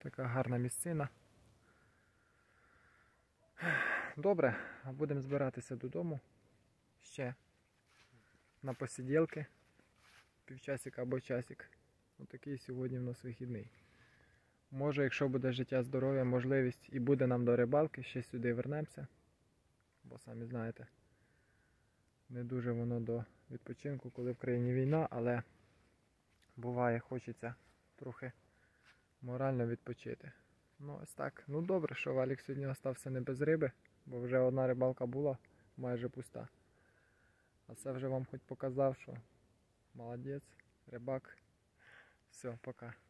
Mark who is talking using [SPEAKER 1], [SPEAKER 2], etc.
[SPEAKER 1] Така гарна місцина. Добре, а будемо збиратися додому ще на посиділки, півчасика або часик. Отакий сьогодні в нас вихідний. Може, якщо буде життя, здоров'я, можливість і буде нам до рибалки, ще сюди вернемося. Бо самі знаєте, не дуже воно до відпочинку, коли в країні війна, але буває, хочеться трохи морально відпочити. Ну ось так. Ну добре, що Валік сьогодні остався не без риби, бо вже одна рибалка була майже пуста. А це вже вам хоч показав, що молодець, рибак. Все, пока.